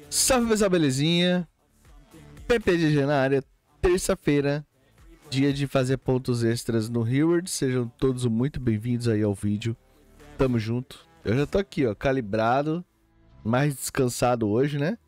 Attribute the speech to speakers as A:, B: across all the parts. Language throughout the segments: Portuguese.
A: Salve, pessoal, belezinha? PPGG na área, terça-feira, dia de fazer pontos extras no Reward. Sejam todos muito bem-vindos aí ao vídeo. Tamo junto. Eu já tô aqui, ó, calibrado, mais descansado hoje, né?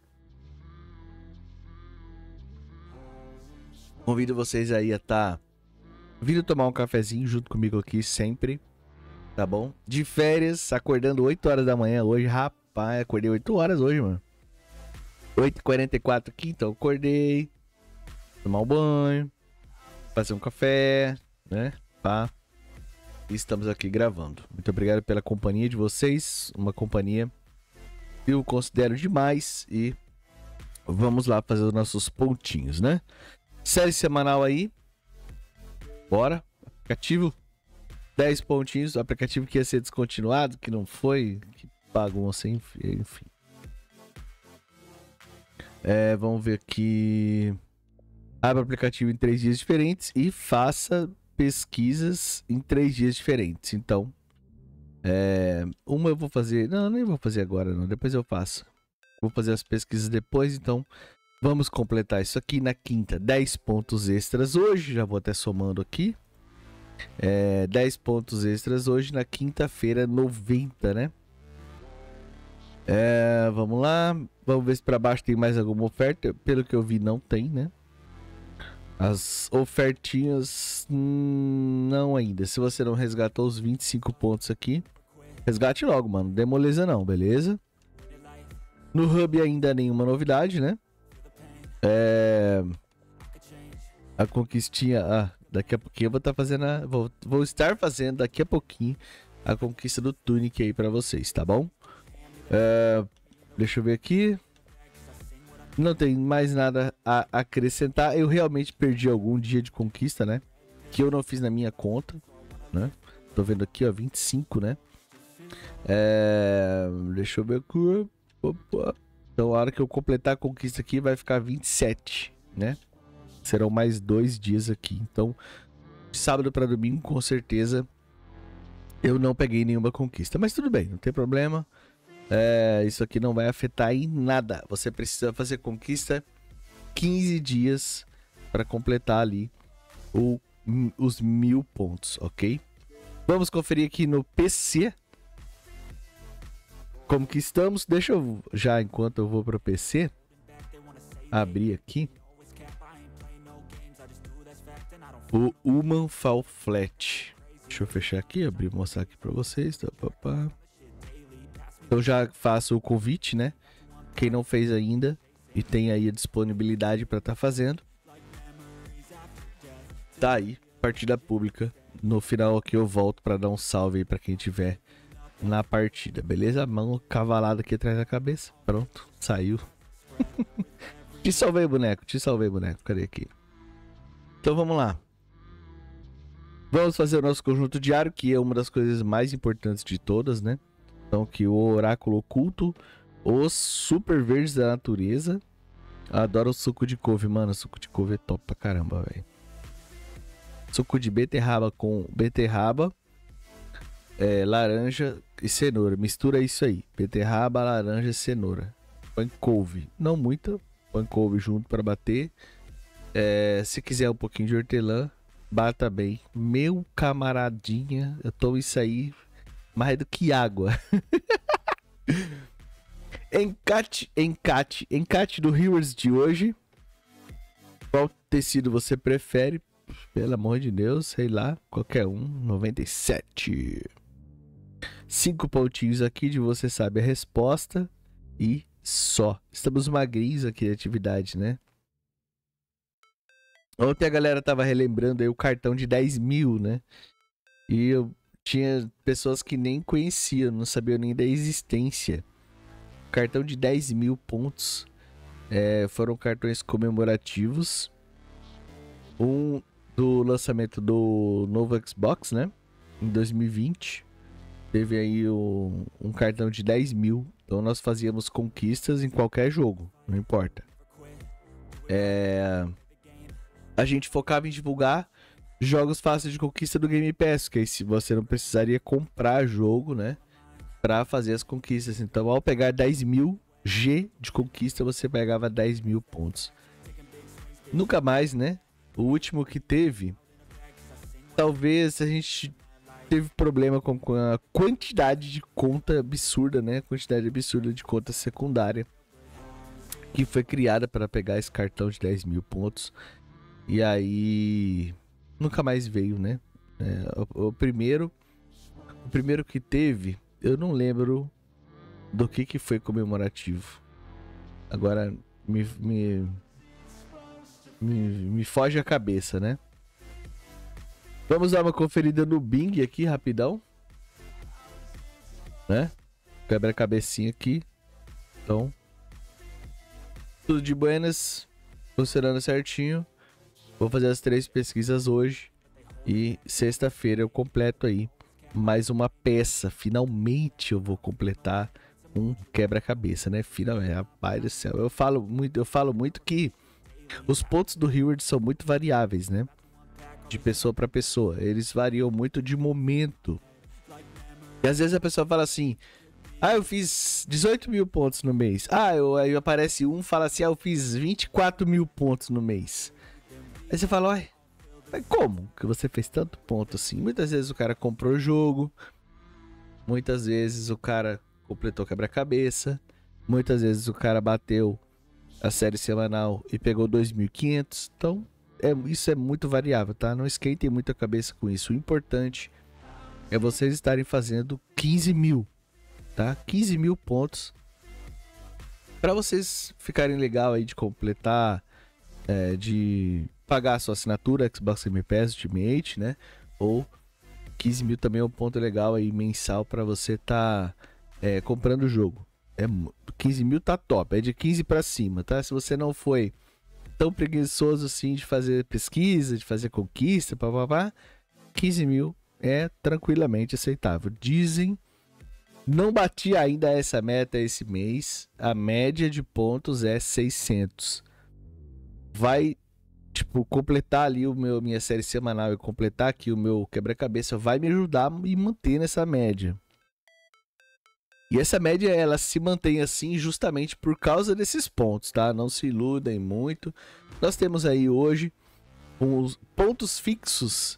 A: Convido vocês aí a vindo tomar um cafezinho junto comigo aqui sempre, tá bom? De férias, acordando 8 horas da manhã hoje, rapaz, acordei 8 horas hoje, mano. 8h44 aqui, então acordei, tomar um banho, fazer um café, né? Pá. E estamos aqui gravando. Muito obrigado pela companhia de vocês, uma companhia que eu considero demais. E vamos lá fazer os nossos pontinhos, né? Série semanal aí. Bora. Aplicativo. 10 pontinhos. O aplicativo que ia ser descontinuado, que não foi. Que bagunça, enfim. Vamos ver aqui. Abra o aplicativo em 3 dias diferentes e faça pesquisas em 3 dias diferentes. Então, uma eu vou fazer. Não, nem vou fazer agora, não. Depois eu faço. Vou fazer as pesquisas depois. Então, vamos completar isso aqui na quinta. 10 pontos extras hoje. Já vou até somando aqui. 10 pontos extras hoje na quinta-feira, 90, né? Vamos lá. Vamos ver se para baixo tem mais alguma oferta. Pelo que eu vi, não tem, né? As ofertinhas não ainda. Se você não resgatou os 25 pontos aqui, resgate logo, mano. Demoleza não, beleza? No Hub ainda nenhuma novidade, né? A conquistinha... daqui a pouquinho eu vou estar fazendo vou estar fazendo daqui a pouquinho a conquista do Tunic aí pra vocês, tá bom? Deixa eu ver aqui. Não tem mais nada a acrescentar. Eu realmente perdi algum dia de conquista, né? Que eu não fiz na minha conta, né? Tô vendo aqui, ó, 25, né? Deixa eu ver aqui. Opa. Então, a hora que eu completar a conquista aqui, vai ficar 27, né? Serão mais 2 dias aqui. Então, de sábado para domingo, com certeza, eu não peguei nenhuma conquista. Mas tudo bem, não tem problema. Isso aqui não vai afetar em nada. Você precisa fazer conquista 15 dias para completar ali os 1000 pontos, ok? Vamos conferir aqui no PC como que estamos. Deixa eu já, enquanto eu vou para o PC, abrir aqui o Human Fall Flat. Deixa eu fechar aqui, abrir e mostrar aqui para vocês. Eu já faço o convite, né? Quem não fez ainda e tem aí a disponibilidade para estar fazendo, tá aí, partida pública. No final aqui eu volto para dar um salve aí para quem tiver na partida, beleza? Mão cavalada aqui atrás da cabeça. Pronto, saiu. Te salvei, boneco. Cadê aqui? Então vamos lá. Vamos fazer o nosso conjunto diário, que é uma das coisas mais importantes de todas, né? Então aqui o oráculo oculto, os super verdes da natureza. Adoro o suco de couve, mano. O suco de couve é top pra caramba, velho. Suco de beterraba com beterraba, laranja e cenoura. Mistura isso aí. Beterraba, laranja e cenoura. Põe couve. Não muita. Põe couve junto pra bater. Se quiser um pouquinho de hortelã, bata bem. Meu camaradinha, eu tomo isso aí mais do que água. Encate do Heroes de hoje. Qual tecido você prefere? Pelo amor de Deus, sei lá, qualquer um. 97. 5 pontinhos aqui de você sabe a resposta. E só. Estamos magrinhos aqui de atividade, né? Ontem a galera tava relembrando aí o cartão de 10 mil, né? E eu tinha pessoas que nem conheciam, não sabiam nem da existência. Cartão de 10 mil pontos. Foram cartões comemorativos. Um do lançamento do novo Xbox, né? Em 2020. Teve aí um cartão de 10 mil. Então nós fazíamos conquistas em qualquer jogo, não importa. A gente focava em divulgar jogos fáceis de conquista do Game Pass, que aí você não precisaria comprar jogo, né? Pra fazer as conquistas. Então, ao pegar 10 mil G de conquista você pegava 10 mil pontos. Nunca mais, né? O último que teve, talvez a gente teve problema com a quantidade de conta absurda, né? Quantidade absurda de conta secundária que foi criada para pegar esse cartão de 10 mil pontos. E aí nunca mais veio, né? O primeiro que teve, eu não lembro do que foi comemorativo. Agora me foge a cabeça, né? Vamos dar uma conferida no Bing aqui, rapidão. Né? Quebra-cabecinha aqui. Então, tudo de buenas. Funcionando certinho. Vou fazer as 3 pesquisas hoje. E sexta-feira eu completo aí mais uma peça. Finalmente eu vou completar um quebra-cabeça, né? Finalmente, rapaz do céu. Eu falo muito que os pontos do Reward são muito variáveis, né? De pessoa para pessoa. Eles variam muito de momento. E às vezes a pessoa fala assim: ah, eu fiz 18 mil pontos no mês. Aí aparece um e fala assim: ah, eu fiz 24 mil pontos no mês. Aí você fala: ué, mas como que você fez tanto ponto assim? Muitas vezes o cara comprou o jogo. Muitas vezes o cara completou quebra-cabeça. Muitas vezes o cara bateu a série semanal e pegou 2.500. Então, isso é muito variável, tá? Não esquentem muito a cabeça com isso. O importante é vocês estarem fazendo 15 mil, tá? 15 mil pontos para vocês ficarem legal aí de completar, de pagar a sua assinatura Xbox Game Pass Ultimate, né? Ou 15 mil também é um ponto legal aí mensal para você tá comprando o jogo. 15 mil tá top, é de 15 para cima, tá? Se você não foi tão preguiçoso assim de fazer pesquisa, de fazer conquista, papapá, 15 mil é tranquilamente aceitável. Dizem, não bati ainda essa meta esse mês, a média de pontos é 600. Vai, tipo, completar ali minha série semanal e completar aqui o meu quebra-cabeça vai me ajudar a me manter nessa média. E essa média, ela se mantém assim justamente por causa desses pontos, tá? Não se iludem muito. Nós temos aí hoje os pontos fixos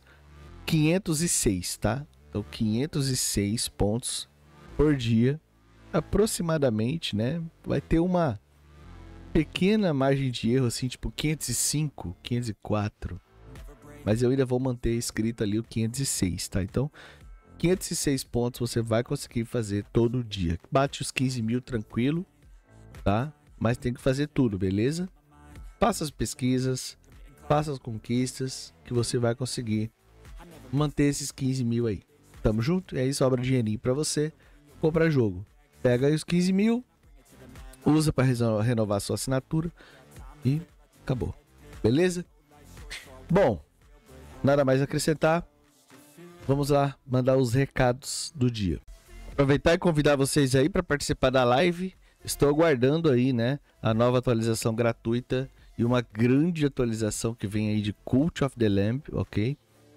A: 506, tá? Então 506 pontos por dia, aproximadamente, né? Vai ter uma pequena margem de erro, assim, tipo 505, 504. Mas eu ainda vou manter escrito ali o 506, tá? Então, 506 pontos você vai conseguir fazer todo dia. Bate os 15 mil tranquilo, tá? Mas tem que fazer tudo, beleza? Faça as pesquisas, faça as conquistas, que você vai conseguir manter esses 15 mil aí. Tamo junto? E aí sobra dinheirinho pra você comprar jogo. Pega aí os 15 mil, usa pra renovar sua assinatura e acabou. Beleza? Bom, nada mais a acrescentar. Vamos lá mandar os recados do dia. Aproveitar e convidar vocês aí para participar da live. Estou aguardando aí, né, a nova atualização gratuita e uma grande atualização que vem aí de Cult of the Lamb, ok?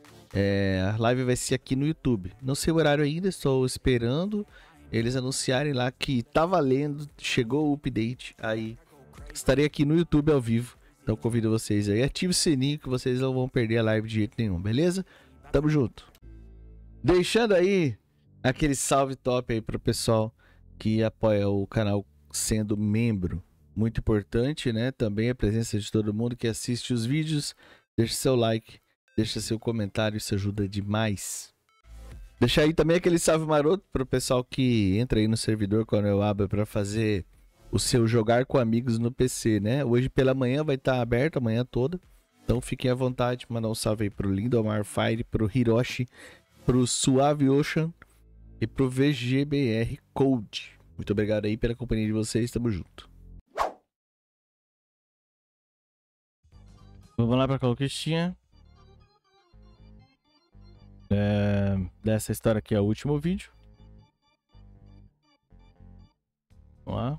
A: A live vai ser aqui no YouTube. Não sei o horário ainda, estou esperando eles anunciarem lá que tá valendo, chegou o update. Aí estarei aqui no YouTube ao vivo. Então convido vocês aí, ative o sininho que vocês não vão perder a live de jeito nenhum, beleza? Tamo junto. Deixando aí aquele salve top aí pro pessoal que apoia o canal sendo membro. Muito importante, né? Também a presença de todo mundo que assiste os vídeos. Deixa seu like, deixa seu comentário, isso ajuda demais. Deixa aí também aquele salve maroto pro pessoal que entra aí no servidor quando eu abro para fazer o seu jogar com amigos no PC, né? Hoje pela manhã vai estar aberto a manhã toda. Então fiquem à vontade, mandar um salve aí pro Lindomar Fire, pro Hiroshi, pro Suave Ocean e pro VGBR Code. Muito obrigado aí pela companhia de vocês, tamo junto. Vamos lá pra conquistinha. Dessa história aqui é o último vídeo. Vamos lá.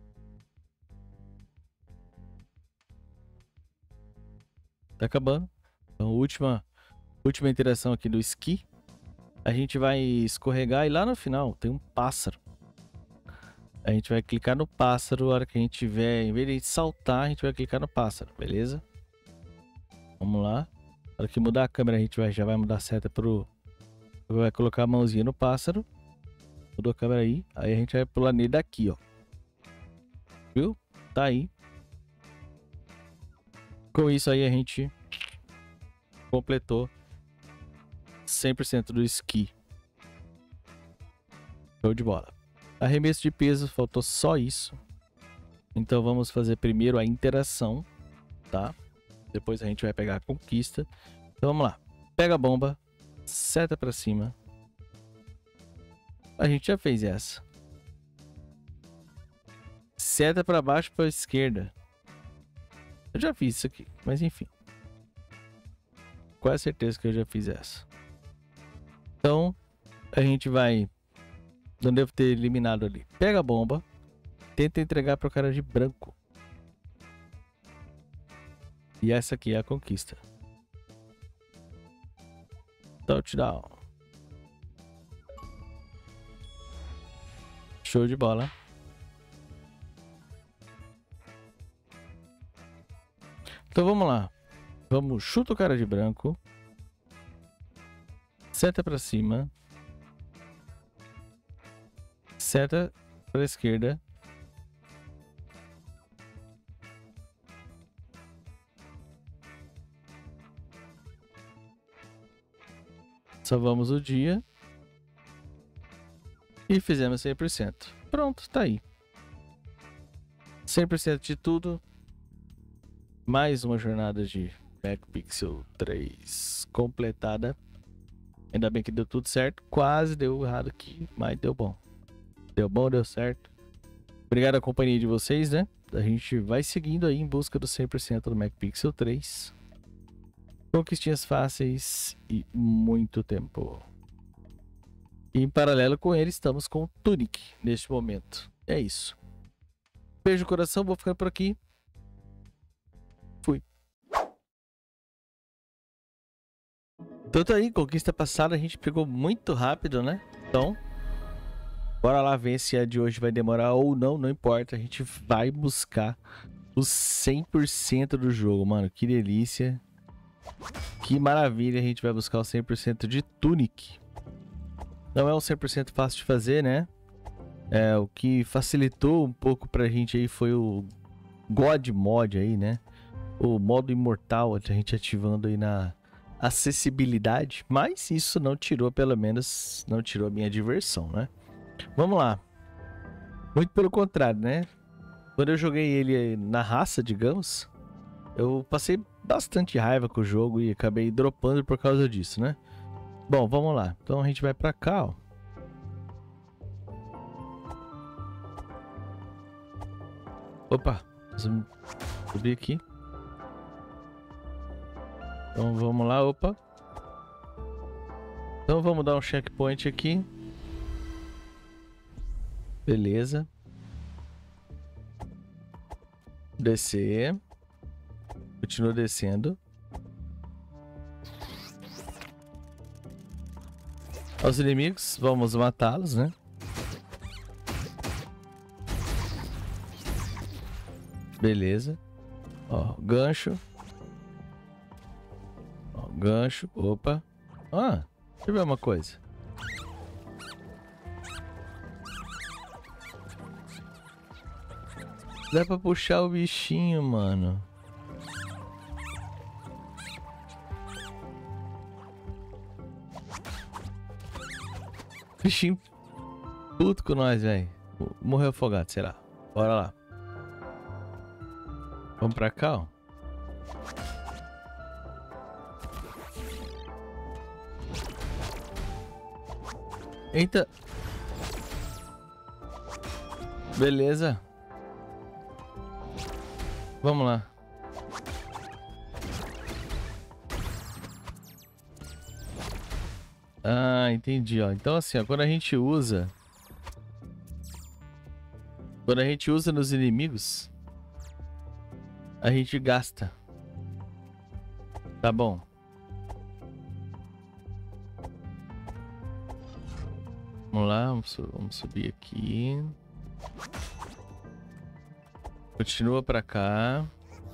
A: Tá acabando. Então, última interação aqui do esqui. A gente vai escorregar e lá no final tem um pássaro. A gente vai clicar no pássaro. A hora que a gente tiver, em vez de saltar, a gente vai clicar no pássaro, beleza? Vamos lá. Na hora que mudar a câmera, a gente já vai mudar a seta pro... Vai colocar a mãozinha no pássaro. Mudou a câmera aí. Aí a gente vai pular nele daqui, ó. Viu? Tá aí. Com isso aí a gente completou 100% do esqui. Show de bola. Arremesso de peso, faltou só isso. Então vamos fazer primeiro a interação, tá? Depois a gente vai pegar a conquista. Então vamos lá. Pega a bomba, seta pra cima. A gente já fez essa. Seta pra baixo, pra esquerda. Eu já fiz isso aqui, mas enfim. Quase certeza que eu já fiz essa. Então, a gente vai... Não devo ter eliminado ali. Pega a bomba. Tenta entregar pro cara de branco. E essa aqui é a conquista. Touchdown. Show de bola. Então vamos lá. Vamos, chuta o cara de branco. Seta pra cima. Seta pra esquerda. Salvamos o dia. E fizemos 100%. Pronto, tá aí. 100% de tudo. Mais uma jornada de MacPixel 3 completada. Ainda bem que deu tudo certo. Quase deu errado aqui, mas deu bom. Deu bom, deu certo. Obrigado à companhia de vocês, né? A gente vai seguindo aí em busca do 100% do MacPixel 3. Conquistinhas fáceis e muito tempo. E em paralelo com ele, estamos com o Tunic neste momento. É isso. Beijo no coração, vou ficando por aqui. Fui. Então tá aí, conquista passada a gente pegou muito rápido, né? Então, bora lá ver se a de hoje vai demorar ou não, não importa. A gente vai buscar os 100% do jogo, mano. Que delícia. Que maravilha, a gente vai buscar o 100% de Tunic. Não é um 100% fácil de fazer, né? O que facilitou um pouco pra gente aí foi o God Mod aí, né? O modo imortal, a gente ativando aí na acessibilidade. Mas isso não tirou, pelo menos, não tirou a minha diversão, né? Vamos lá. Muito pelo contrário, né? Quando eu joguei ele na raça, digamos, eu passei bastante raiva com o jogo e acabei dropando por causa disso, né? Bom, vamos lá. Então a gente vai pra cá, ó. Opa, vamos subir aqui. Então vamos lá, opa. Então vamos dar um checkpoint aqui. Beleza. Descer. Continua descendo. Os inimigos, vamos matá-los, né? Beleza. Ó, gancho. Ó, gancho. Opa. Ah, deixa eu ver uma coisa. Dá pra puxar o bichinho, mano. Bichinho puto com nós, velho. Morreu afogado, será? Bora lá. Vamos pra cá, ó. Eita. Beleza. Vamos lá. Ah, entendi, ó. Então assim, ó, quando a gente usa nos inimigos, a gente gasta. Tá bom. Vamos lá, vamos subir aqui. Continua pra cá.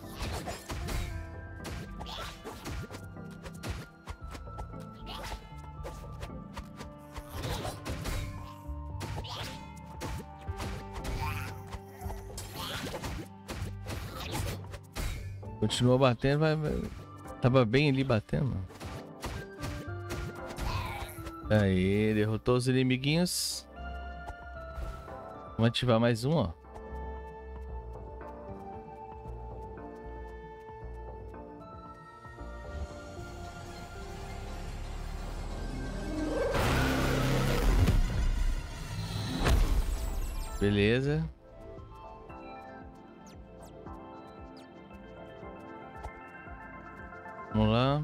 A: Continua batendo, tava bem ali batendo. Aí, derrotou os inimiguinhos. Vamos ativar mais um, ó. Beleza. Vamos lá.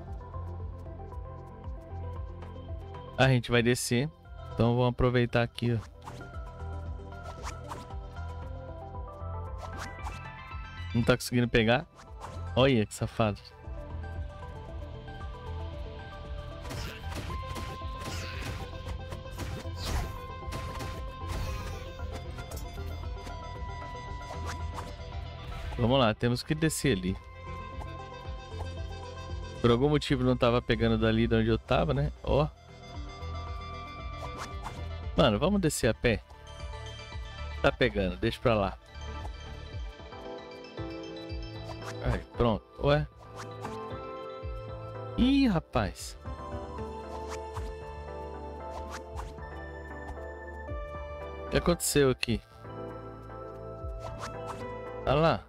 A: A gente vai descer. Então vamos aproveitar aqui, ó. Não tá conseguindo pegar? Olha que safado. Vamos lá, temos que descer ali. Por algum motivo não tava pegando dali de onde eu tava, né? Ó. Mano, vamos descer a pé. Tá pegando, deixa pra lá. Aí, pronto. Ué. Ih, rapaz. O que aconteceu aqui? Olha lá.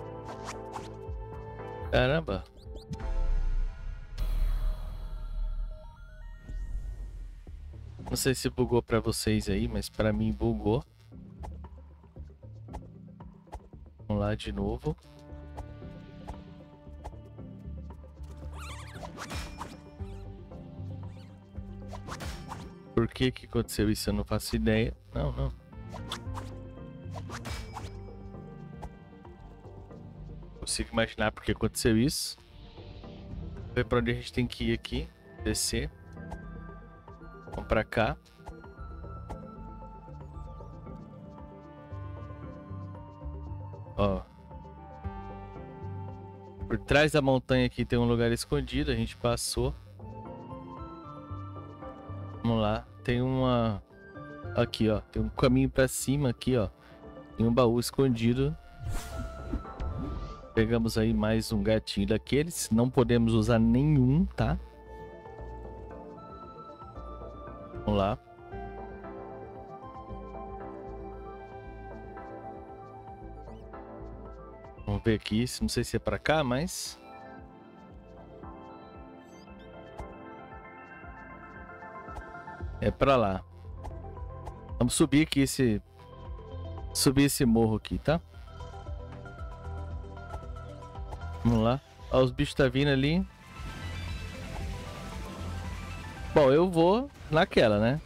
A: Caramba. Não sei se bugou pra vocês aí, mas pra mim bugou. Vamos lá de novo. Por que que aconteceu isso? Eu não faço ideia. Não, não. Consigo imaginar porque aconteceu isso. Vamos ver pra onde a gente tem que ir aqui. Descer. Vamos pra cá. Ó. Por trás da montanha aqui tem um lugar escondido. A gente passou. Vamos lá. Tem uma... Aqui, ó. Tem um caminho pra cima aqui, ó. Tem um baú escondido. Pegamos aí mais um gatinho daqueles. Não podemos usar nenhum, tá? Vamos lá. Vamos ver aqui. Não sei se é pra cá, mas... É pra lá. Vamos subir aqui esse... Subir esse morro aqui, tá? Vamos lá. Ó, os bichos tá vindo ali. Bom, eu vou naquela, né?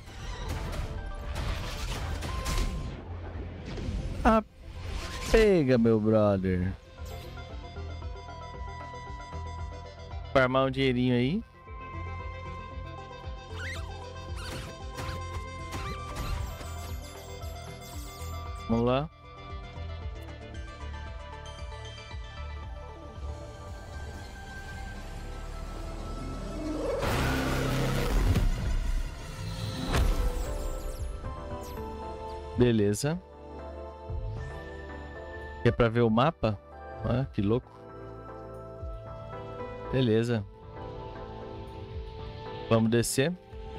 A: Ah, pega, meu brother. Farmar um dinheirinho aí. Vamos lá. Beleza. É pra ver o mapa? Ah, que louco. Beleza. Vamos descer.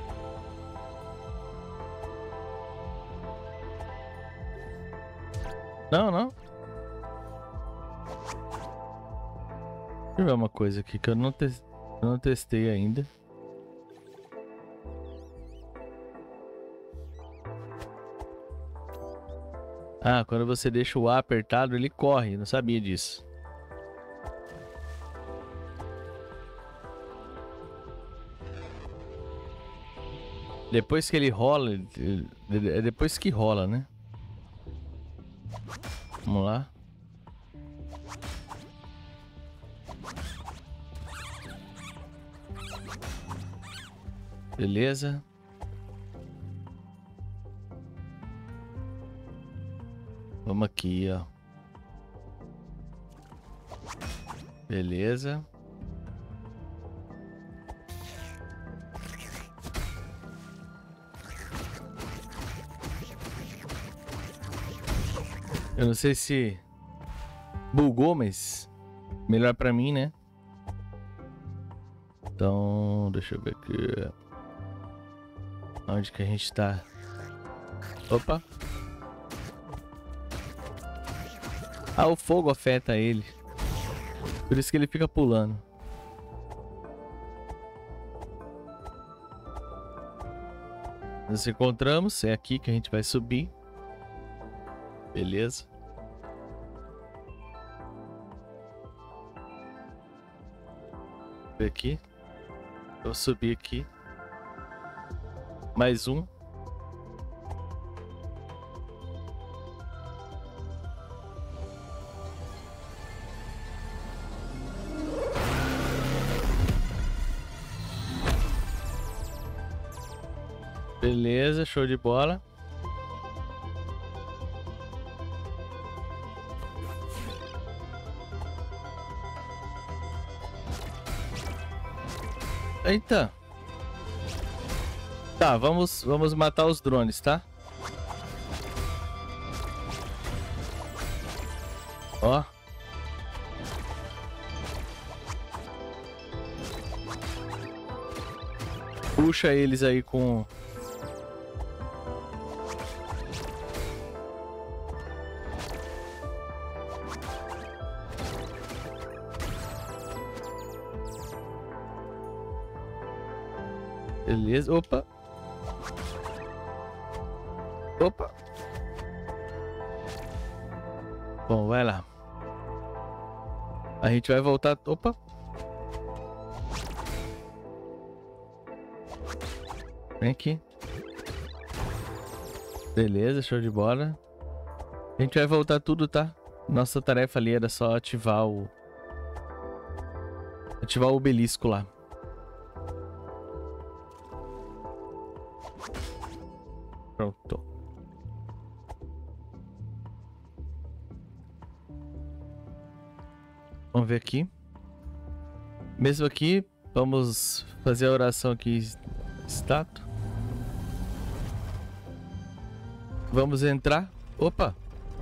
A: Não, não. Deixa eu ver uma coisa aqui que eu não testei ainda. Ah, quando você deixa o A apertado, ele corre. Não sabia disso. Depois que ele rola, é depois que rola, né? Vamos lá. Beleza. Vamos aqui, ó. Beleza. Eu não sei se bugou, mas melhor pra mim, né? Então, deixa eu ver aqui. Onde que a gente tá? Opa. Ah, o fogo afeta ele. Por isso que ele fica pulando. Nos encontramos. É aqui que a gente vai subir. Beleza. Vou aqui. Vou subir aqui. Mais um. Beleza, show de bola. Eita. Tá, vamos matar os drones, tá? Ó. Puxa eles aí com... Beleza, opa. Opa. Bom, vai lá. A gente vai voltar... Opa. Vem aqui. Beleza, show de bola. A gente vai voltar tudo, tá? Nossa tarefa ali era só ativar o... Ativar o obelisco lá. Pronto. Vamos ver aqui. Mesmo aqui, vamos fazer a oração aqui. Estátua. Vamos entrar. Opa.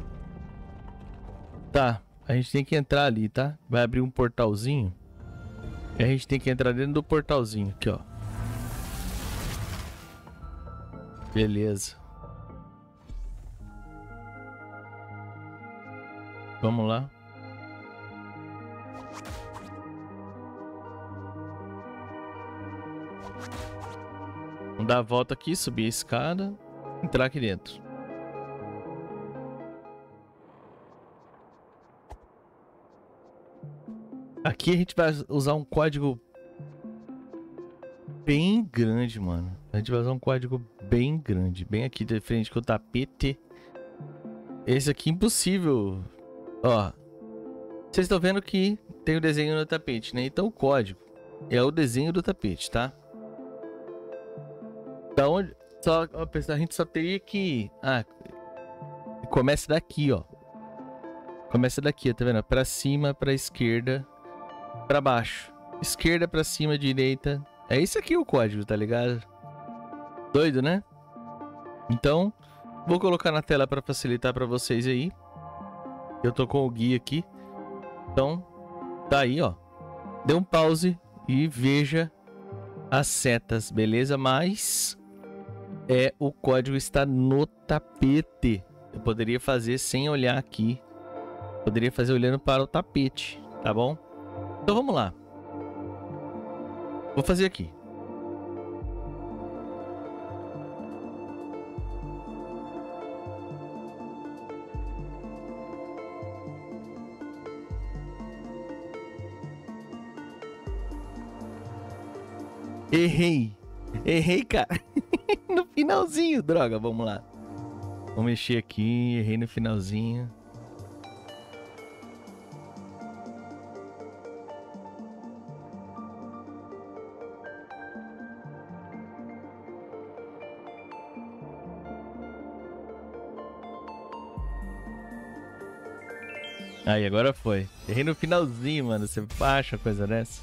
A: Tá. A gente tem que entrar ali, tá? Vai abrir um portalzinho. E a gente tem que entrar dentro do portalzinho aqui, ó. Beleza. Vamos lá. Vamos dar a volta aqui, subir a escada, entrar aqui dentro. Aqui a gente vai usar um código bem grande, mano. A gente vai usar um código bem grande, bem aqui de frente com o tapete. Esse aqui é impossível. Ó, vocês estão vendo que tem o desenho no tapete, né? Então o código é o desenho do tapete, tá? Da onde? Só, a gente só teria que... Ah, começa daqui, ó. Começa daqui, tá vendo? Pra cima, pra esquerda, pra baixo. Esquerda, pra cima, direita. É isso aqui o código, tá ligado? Doido, né? Então, vou colocar na tela pra facilitar pra vocês aí. Eu tô com o guia aqui. Então, tá aí, ó. Dê um pause e veja as setas, beleza? Mas... o código está no tapete. Eu poderia fazer sem olhar aqui. Poderia fazer olhando para o tapete, tá bom? Então vamos lá. Vou fazer aqui. Errei. Errei, cara. No finalzinho, droga, vamos lá. Vou mexer aqui, errei no finalzinho. Aí, agora foi. Errei no finalzinho, mano. Você acha uma coisa dessa?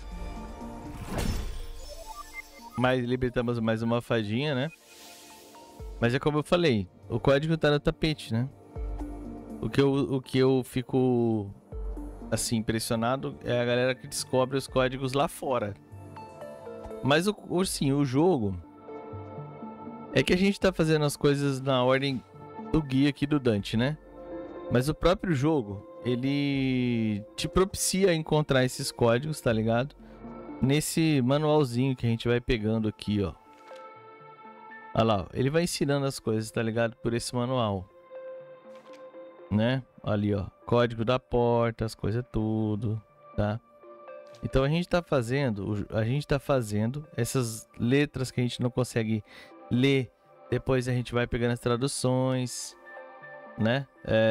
A: Mas libertamos mais uma fadinha, né? Mas é como eu falei, o código tá no tapete, né? O que eu fico, assim, impressionado é a galera que descobre os códigos lá fora. Mas, o jogo... É que a gente tá fazendo as coisas na ordem do guia aqui do Dante, né? Mas o próprio jogo, ele te propicia a encontrar esses códigos, tá ligado? Nesse manualzinho que a gente vai pegando aqui, ó. Olha lá, ó. Ele vai ensinando as coisas, tá ligado? Por esse manual. Né? Ali, ó. Código da porta, as coisas tudo, tá? Então a gente tá fazendo essas letras que a gente não consegue ler. Depois a gente vai pegando as traduções, né?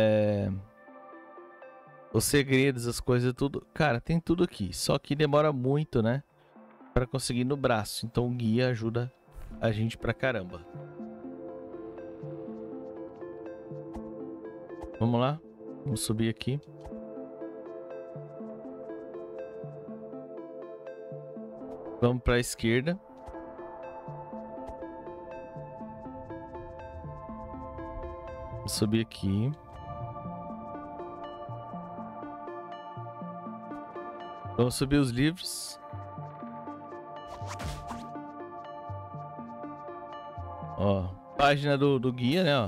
A: Os segredos, as coisas, tudo. Cara, tem tudo aqui. Só que demora muito, né? Pra conseguir no braço. Então o guia ajuda a gente pra caramba. Vamos lá. Vamos subir aqui. Vamos pra esquerda. Vou subir aqui. Vamos subir os livros. Ó, página do guia, né, ó.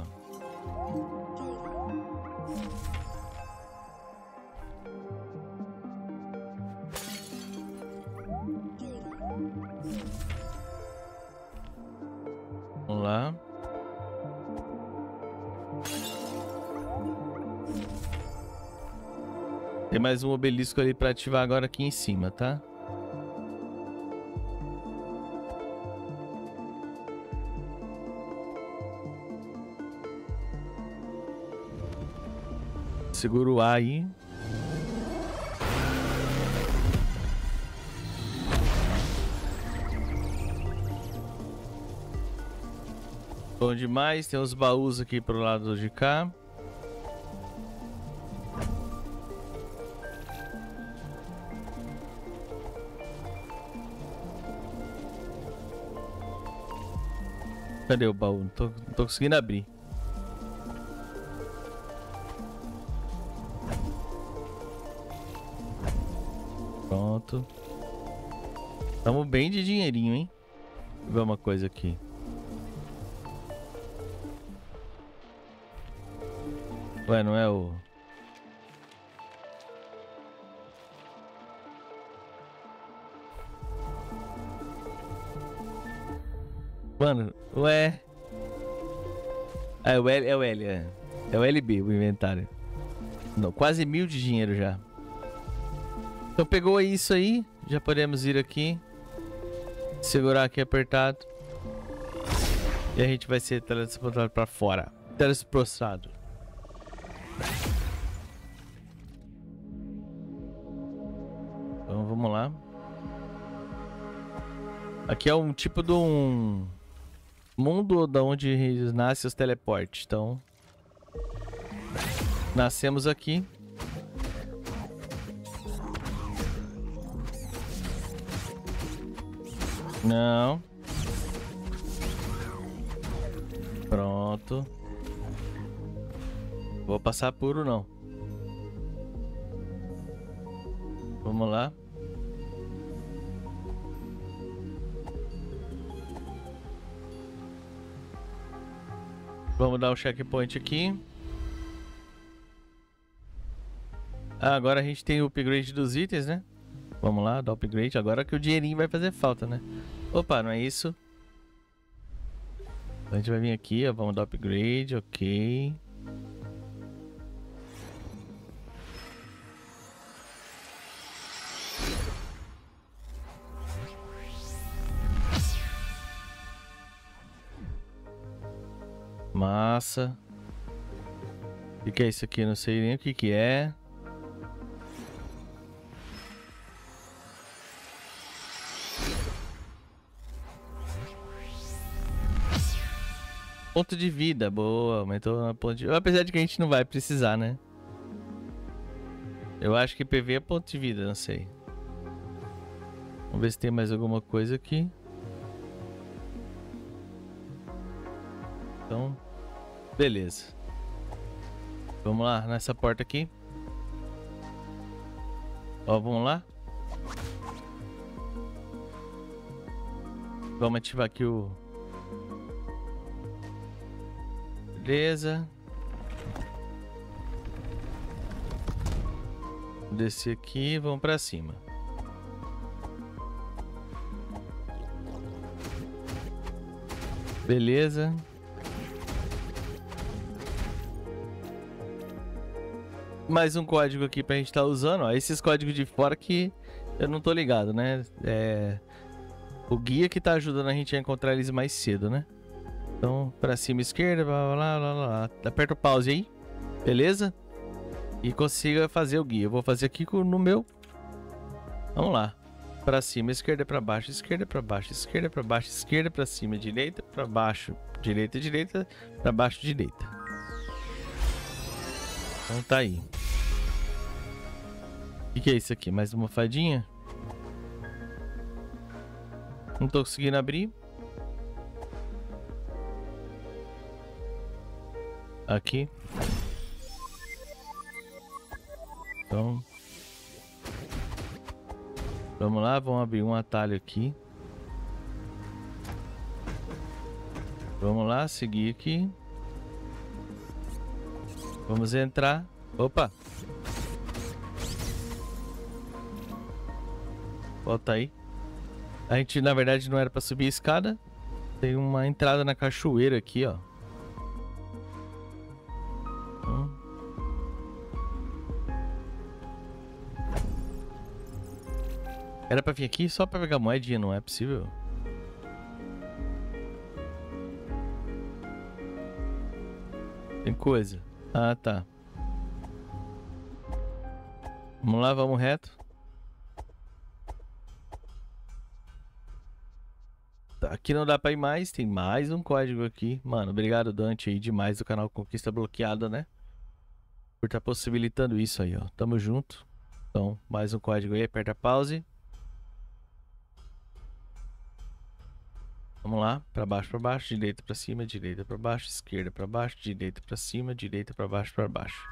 A: Vamos lá. Tem mais um obelisco ali para ativar agora aqui em cima, tá? Segura o A aí. Bom demais. Tem os baús aqui pro lado de cá. Cadê o baú? Não tô conseguindo abrir. Pronto. Tamo bem de dinheirinho, hein? Vou ver uma coisa aqui. Ué, não é o... Mano, ué... Ah, é o L, é o L, é. É o LB, o inventário. Não, quase 1000 de dinheiro já. Então pegou isso aí, já podemos ir aqui. Segurar aqui apertado. E a gente vai ser teletransportado pra fora. Teletransportado. Então vamos lá. Aqui é um tipo de um mundo da onde nascem os teleportes. Então nascemos aqui. Não. Pronto. Vou passar puro não. Vamos lá. Vamos dar um checkpoint aqui. Ah, agora a gente tem o upgrade dos itens, né? Vamos lá, dar upgrade. Agora que o dinheirinho vai fazer falta, né? Opa, não é isso. A gente vai vir aqui, ó. Vamos dar upgrade, ok. Massa. O que é isso aqui? Não sei nem o que é. Ponto de vida, boa. Aumentou a ponto de... Apesar de que a gente não vai precisar, né? Eu acho que PV é ponto de vida, não sei. Vamos ver se tem mais alguma coisa aqui. Então, beleza. Vamos lá, nessa porta aqui. Ó, vamos lá. Vamos ativar aqui o... Beleza. Descer aqui, vamos pra cima. Beleza. Mais um código aqui pra gente estar usando, ó. Esses códigos de fora que eu não tô ligado, né? O guia que tá ajudando a gente a encontrar eles mais cedo, né? Então, pra cima, esquerda, blá, blá, blá, blá. Aperta o pause aí, beleza? E consiga fazer o guia. Eu vou fazer aqui no meu. Vamos lá. Pra cima, esquerda, pra baixo, esquerda, pra baixo, esquerda, pra baixo, esquerda, pra cima, direita, pra baixo, direita, direita, pra baixo, direita. Então tá aí. O que é isso aqui? Mais uma fadinha? Não tô conseguindo abrir. Aqui. Então. Vamos lá, vamos abrir um atalho aqui. Vamos lá, seguir aqui. Vamos entrar. Opa! Volta aí. A gente, na verdade, não era pra subir a escada. Tem uma entrada na cachoeira aqui, ó. Era pra vir aqui só pra pegar moedinha, não é possível? Tem coisa. Ah, tá. Vamos lá, vamos reto. Tá, aqui não dá pra ir mais, tem mais um código aqui. Mano, obrigado Dante aí demais do canal Conquista Bloqueada, né? Por estar possibilitando isso aí, ó. Tamo junto. Então, mais um código aí, aperta pause. Vamos lá, pra baixo, direita pra cima, direita pra baixo, esquerda pra baixo, direita pra cima, direita pra baixo, pra baixo.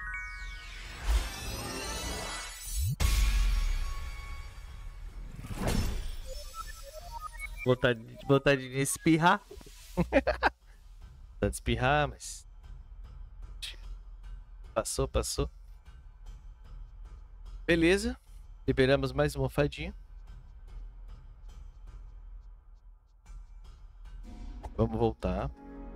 A: Vontade de espirrar. Vontade de espirrar, mas... Passou. Beleza. Liberamos mais uma fadinha. Vamos voltar.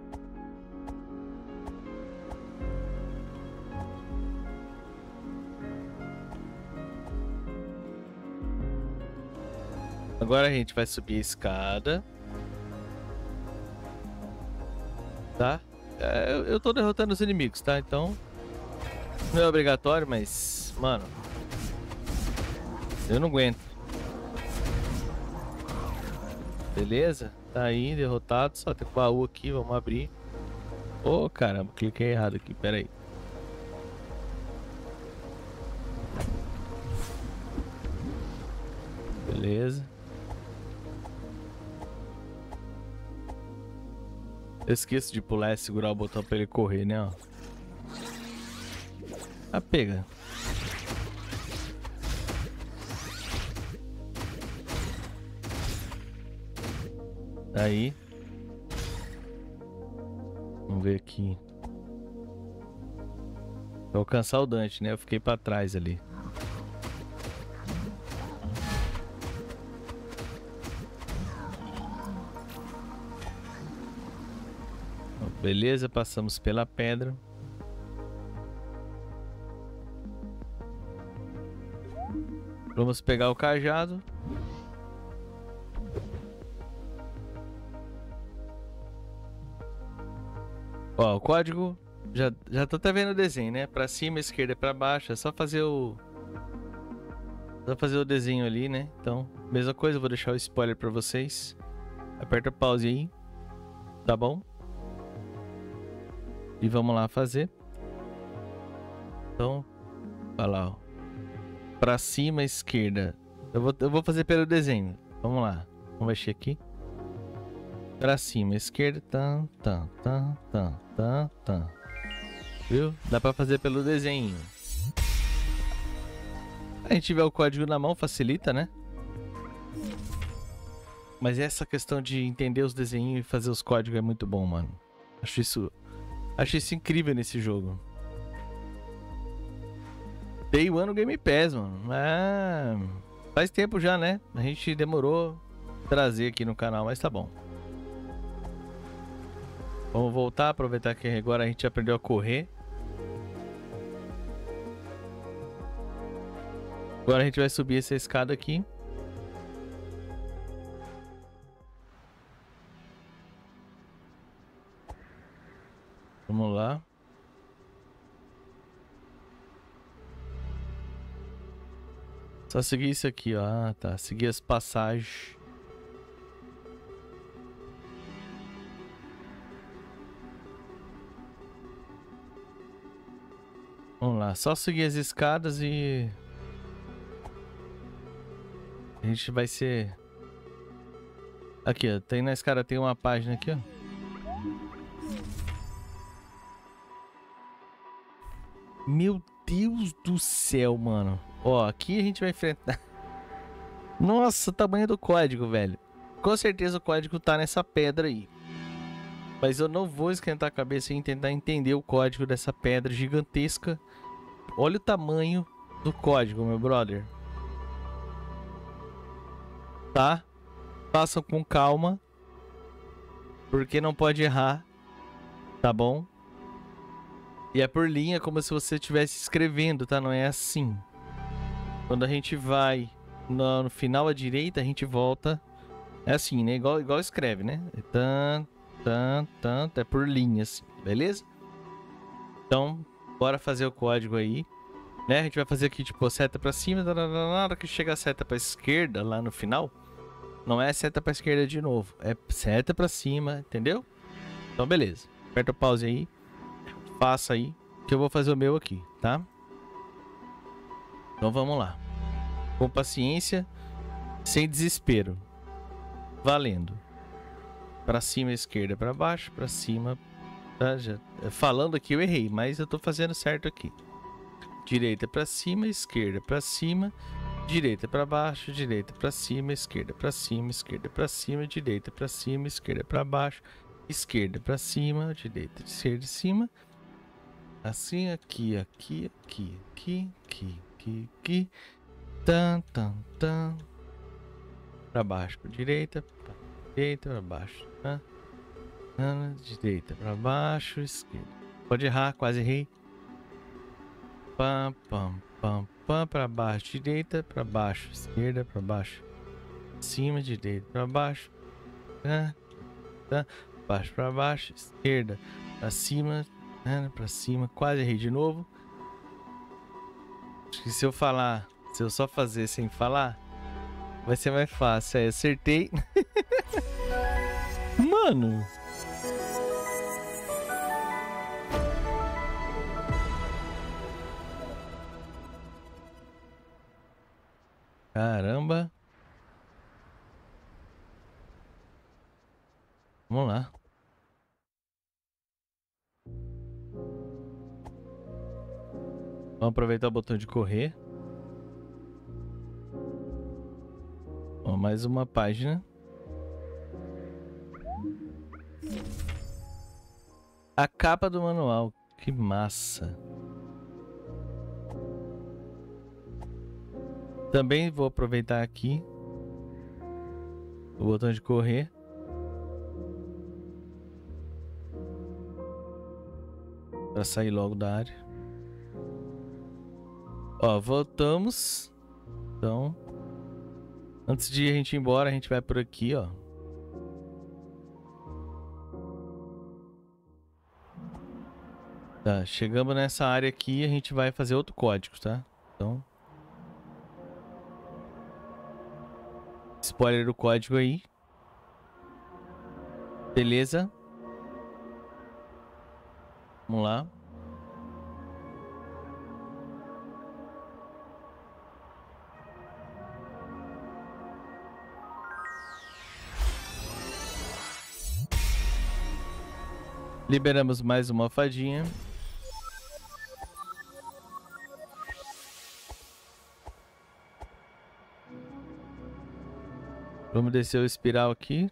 A: Agora a gente vai subir a escada. Tá? Eu tô derrotando os inimigos, tá? Então... Não é obrigatório, mas... Mano... Eu não aguento. Beleza? Tá aí, derrotado. Só tem um baú aqui, vamos abrir. Ô, caramba, cliquei errado aqui, pera aí. Beleza. Eu esqueço de pular e segurar o botão pra ele correr, né, ó. Ah, pega. Aí. Vamos ver aqui. Pra alcançar o Dante, né? Eu fiquei pra trás ali. Beleza, passamos pela pedra. Vamos pegar o cajado. Ó, o código, já tô até vendo o desenho, né? Pra cima, esquerda, pra baixo, é só fazer o desenho ali, né? Então, mesma coisa, eu vou deixar o spoiler pra vocês. Aperta pause aí, tá bom? E vamos lá fazer. Então, olha lá, ó. Pra cima, esquerda. Eu vou fazer pelo desenho. Vamos lá. Vamos mexer aqui. Pra cima, esquerda. Tan, tan, tan, tan, tan, tan. Viu? Dá pra fazer pelo desenho. A gente tiver o código na mão, facilita, né? Mas essa questão de entender os desenhos e fazer os códigos é muito bom, mano. Acho isso incrível nesse jogo. Day One no Game Pass, mano. Faz tempo já, né? A gente demorou a trazer aqui no canal, mas tá bom. Vamos voltar, aproveitar que agora a gente aprendeu a correr. Agora a gente vai subir essa escada aqui. Vamos lá. Só seguir isso aqui, ó. Ah, tá. Seguir as passagens. Vamos lá. Só seguir as escadas e... a gente vai ser... Aqui, ó. Tem na escada, tem uma página aqui, ó. Meu Deus do céu, mano. Ó, aqui a gente vai enfrentar... Nossa, o tamanho do código, velho. Com certeza o código tá nessa pedra aí. Mas eu não vou esquentar a cabeça em tentar entender o código dessa pedra gigantesca. Olha o tamanho do código, meu brother. Tá? Façam com calma. Porque não pode errar. Tá bom? E é por linha, como se você estivesse escrevendo, tá? Não é assim. Quando a gente vai no final à direita, a gente volta. É assim, né? Igual escreve, né? É por linha, assim. Beleza? Então, bora fazer o código aí. Né? A gente vai fazer aqui, tipo, seta pra cima. Na hora que chega a seta pra esquerda, lá no final, não é seta pra esquerda de novo. É seta pra cima, entendeu? Então, beleza. Aperta o pause aí. Faça aí, que eu vou fazer o meu aqui, tá? Então vamos lá. Com paciência, sem desespero. Valendo. Pra cima, esquerda, pra baixo, pra cima. Falando aqui eu errei, mas eu tô fazendo certo aqui. Direita pra cima, esquerda pra cima, direita pra baixo, direita pra cima, esquerda pra cima, esquerda pra cima, direita pra cima, esquerda pra baixo, esquerda pra cima, direita, esquerda e cima. Assim, aqui. Tan. Pra baixo, pra direita, pra baixo. Tá? Direita, pra baixo, esquerda. Pode errar, quase errei. Pam, pra baixo, direita, pra baixo, esquerda, pra baixo. Cima, direita, pra baixo. Baixo, pra baixo, esquerda, pra cima. Pra cima, quase errei de novo. Acho que se eu só fazer sem falar, vai ser mais fácil. Aí acertei. Mano. Caramba. Vamos lá. Vamos aproveitar o botão de correr. Ó, mais uma página. A capa do manual. Que massa. Também vou aproveitar aqui o botão de correr. Para sair logo da área. Ó, voltamos. Então, antes de a gente ir embora, a gente vai por aqui, ó. Tá, chegamos nessa área aqui, a gente vai fazer outro código, tá? Então, spoiler do código aí. Beleza? Vamos lá. Liberamos mais uma fadinha. Vamos descer o espiral aqui.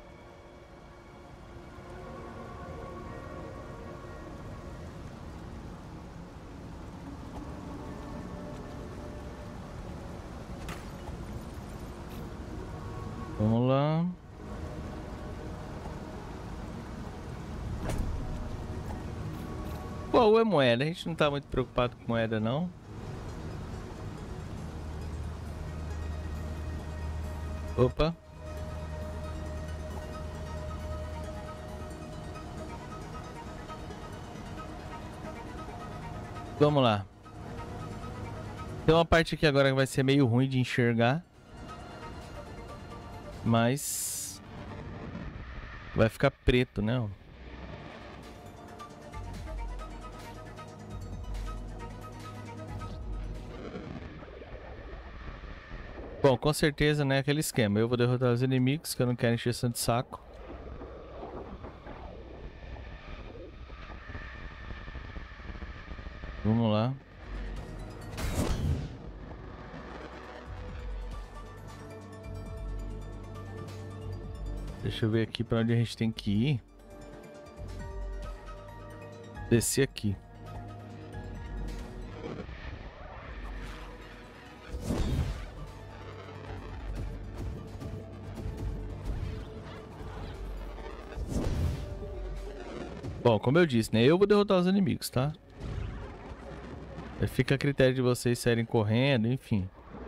A: Vamos lá. Qual é moeda? A gente não tá muito preocupado com moeda, não. Opa. Vamos lá. Tem uma parte aqui agora que vai ser meio ruim de enxergar. Mas vai ficar preto, né? Bom, com certeza, né? Aquele esquema. Eu vou derrotar os inimigos, que eu não quero encheção de saco. Vamos lá. Deixa eu ver aqui pra onde a gente tem que ir. Descer aqui. Bom, como eu disse, né? Eu vou derrotar os inimigos, tá? Fica a critério de vocês saírem correndo, enfim.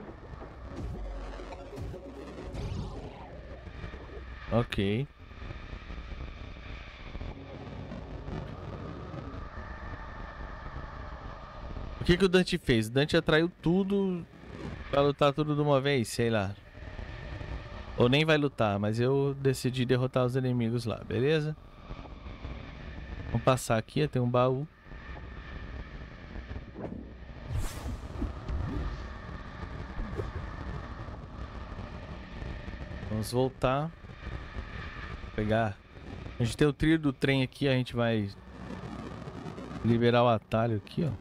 A: Ok. O que que o Dante fez? O Dante atraiu tudo pra lutar tudo de uma vez, sei lá. Ou nem vai lutar, mas eu decidi derrotar os inimigos lá, beleza? Vamos passar aqui, tem um baú. Vamos voltar. Pegar. A gente tem o trilho do trem aqui, a gente vai liberar o atalho aqui, ó.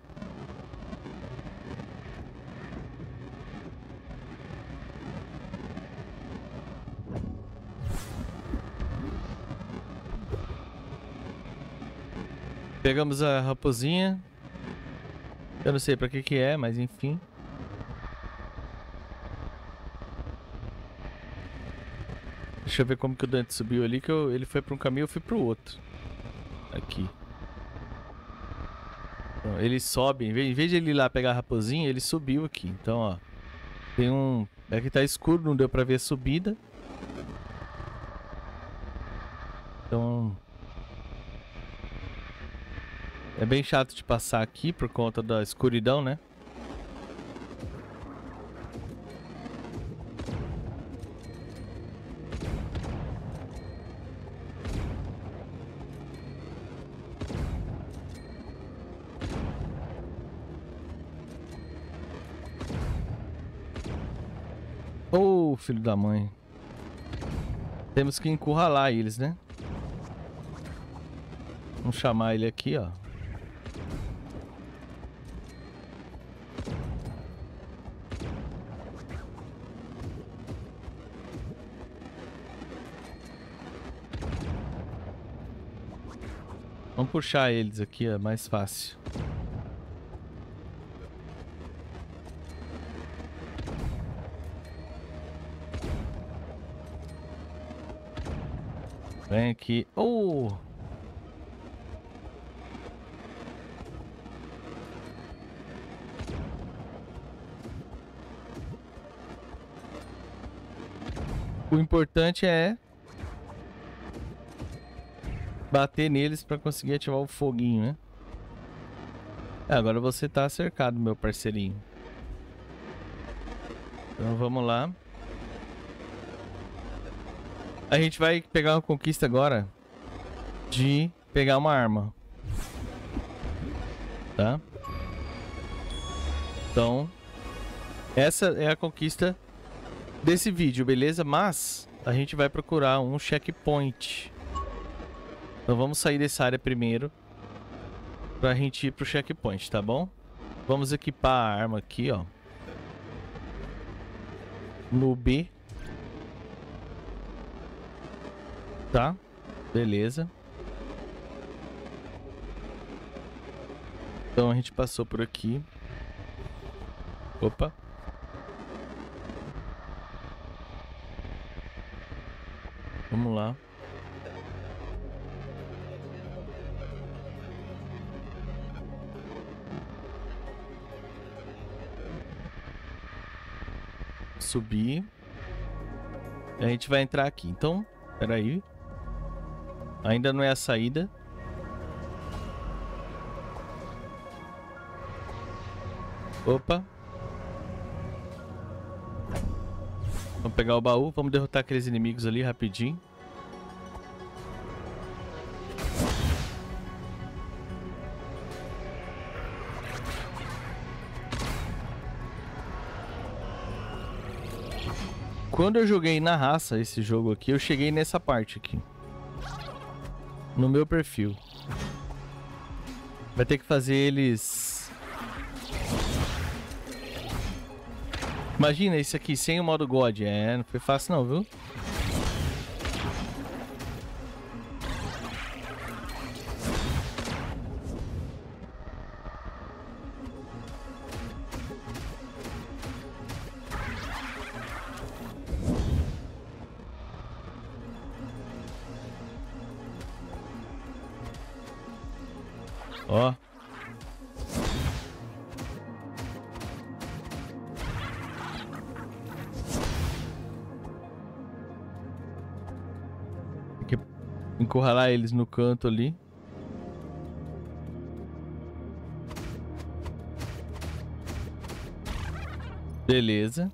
A: Pegamos a raposinha. Eu não sei pra que é, mas enfim. Deixa eu ver como que o Dante subiu ali, que ele foi pra um caminho, eu fui pro outro. Aqui. Então, ele sobe, em vez de ele ir lá pegar a raposinha, ele subiu aqui. Então, ó. Tem um... Aqui tá escuro, não deu pra ver a subida. Então... É bem chato de passar aqui por conta da escuridão, né? Ô, filho da mãe. Temos que encurralar eles, né? Vamos chamar ele aqui, ó. Vamos puxar eles aqui, é mais fácil. Vem aqui. Oh! O importante é bater neles pra conseguir ativar o foguinho, né? Agora você tá cercado, meu parceirinho. Então vamos lá. A gente vai pegar uma conquista agora de pegar uma arma. Tá? Então, essa é a conquista desse vídeo, beleza? Mas a gente vai procurar um checkpoint. Então vamos sair dessa área primeiro. Pra gente ir pro checkpoint, tá bom? Vamos equipar a arma aqui, ó. No B. Tá? Beleza. Então a gente passou por aqui. Opa. Vamos lá. Subir. E a gente vai entrar aqui. Então, peraí. Ainda não é a saída. Opa. Vamos pegar o baú. Vamos derrotar aqueles inimigos ali rapidinho. Quando eu joguei na raça esse jogo aqui, eu cheguei nessa parte aqui. No meu perfil. Vai ter que fazer eles... Imagina isso aqui sem o modo God. É, não foi fácil não, viu? Ó. Tem que encurralar eles no canto ali. Beleza.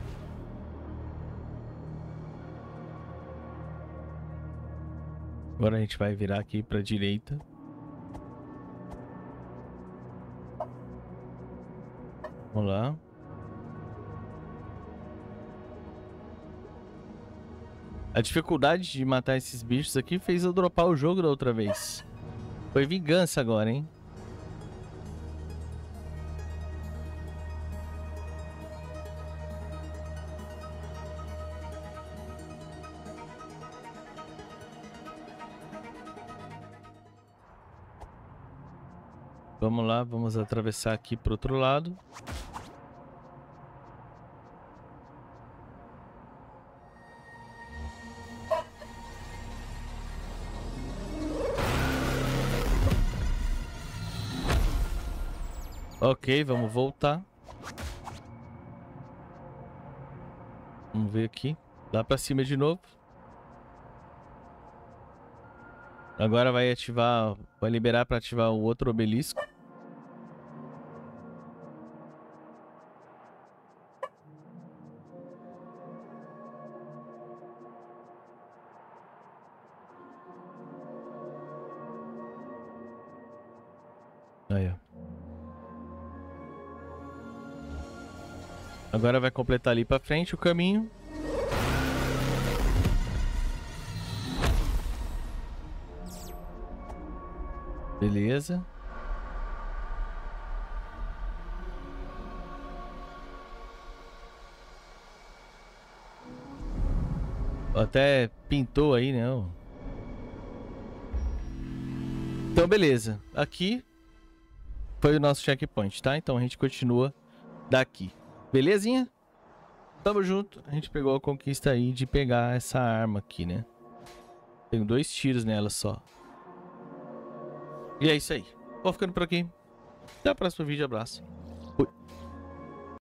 A: Agora a gente vai virar aqui pra direita. Vamos lá. A dificuldade de matar esses bichos aqui fez eu dropar o jogo da outra vez. Foi vingança agora, hein? Vamos lá, vamos atravessar aqui pro outro lado. Ok, vamos voltar. Vamos ver aqui. Lá pra cima de novo. Agora vai ativar, vai liberar para ativar o outro obelisco. Aí, ó. Agora vai completar ali para frente o caminho. Beleza. Até pintou aí, né? Então, beleza. Aqui foi o nosso checkpoint, tá? Então a gente continua daqui. Belezinha? Tamo junto. A gente pegou a conquista aí de pegar essa arma aqui, né? Tenho 2 tiros nela só. E é isso aí. Vou ficando por aqui. Até o próximo vídeo. Abraço.